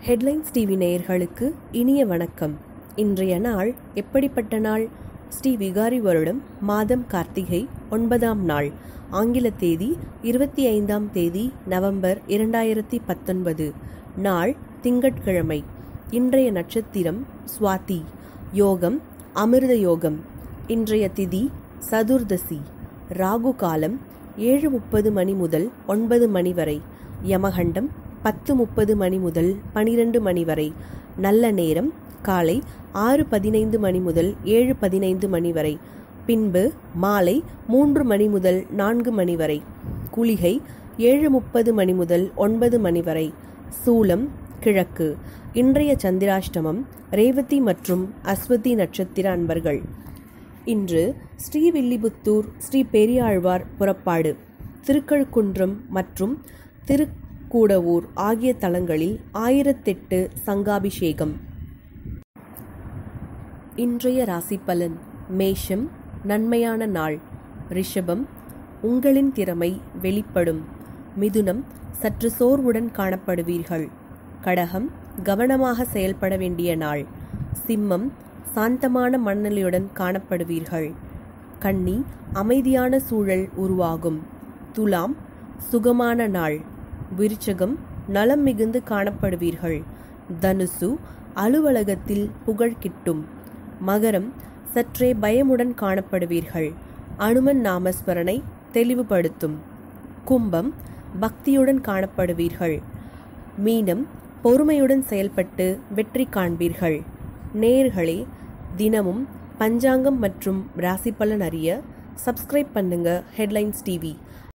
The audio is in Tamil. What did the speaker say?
ஹெட்லைன்ஸ் டிவி நேயர்களுக்கு இனிய வணக்கம். இன்றைய நாள் எப்படிப்பட்ட நாள்? ஸ்ரீ விகாரி வருடம் மாதம் கார்த்திகை 9ஆம் நாள். ஆங்கில தேதி 25ஆம் தேதி நவம்பர் 2019. நாள் திங்கட்கிழமை. இன்றைய நட்சத்திரம் சுவாதி. யோகம் அமிர்த யோகம். இன்றைய திதி சதுர்தசி. ராகு காலம் 7:30 மணி முதல் 9 மணி வரை. யமகண்டம் 10:30 மணி முதல் 12 மணி வரை. நல்ல நேரம் காலை 6:15 மணி முதல் 7:15 மணி வரை. பின்பு மாலை 3 மணி முதல் 4 மணி வரை. குளிகை 7:30 மணி முதல் 9 மணி வரை. சூலம் கிழக்கு. இன்றைய சந்திராஷ்டமம் ரேவதி மற்றும் அஸ்வதி நட்சத்திர அன்பர்கள். இன்று ஸ்ரீவில்லிபுத்தூர் ஸ்ரீ பெரியாழ்வார் புறப்பாடு, திருக்கழுக்குன்றம் மற்றும் திருக்கூடவூர் ஆகிய தலங்களில் 1008 சங்காபிஷேகம். இன்றைய ராசி பலன். மேஷம் நன்மையான நாள். ரிஷபம் உங்களின் திறமை வெளிப்படும். மிதுனம் சற்று சோர்வுடன் காணப்படுவீர்கள். கடகம் கவனமாக செயல்பட வேண்டிய நாள். சிம்மம் சாந்தமான மனநிலையுடன் காணப்படுவீர்கள். கன்னி அமைதியான சூழல் உருவாகும். துலாம் சுகமான நாள். விருச்சகம் நலம் மிகுந்து காணப்படுவீர்கள். தனுசு அலுவலகத்தில் புகழ் கிட்டும். மகரம் சற்றே பயமுடன் காணப்படுவீர்கள். அனுமன் நாமஸ்மரணை தெளிவுபடுத்தும். கும்பம் பக்தியுடன் காணப்படுவீர்கள். மீனம் பொறுமையுடன் செயல்பட்டு வெற்றி காண்பீர்கள். நேயர்களே, தினமும் பஞ்சாங்கம் மற்றும் ராசி பலன் அறிய சப்ஸ்கிரைப் பண்ணுங்க ஹெட்லைன்ஸ் டிவி.